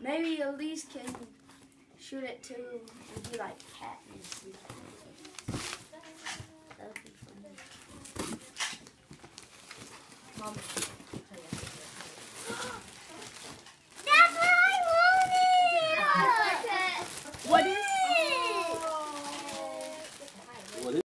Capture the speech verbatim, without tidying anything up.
Maybe Elise can shoot it too and be like Katniss. That would be funny. Mom. That's what I wanted! What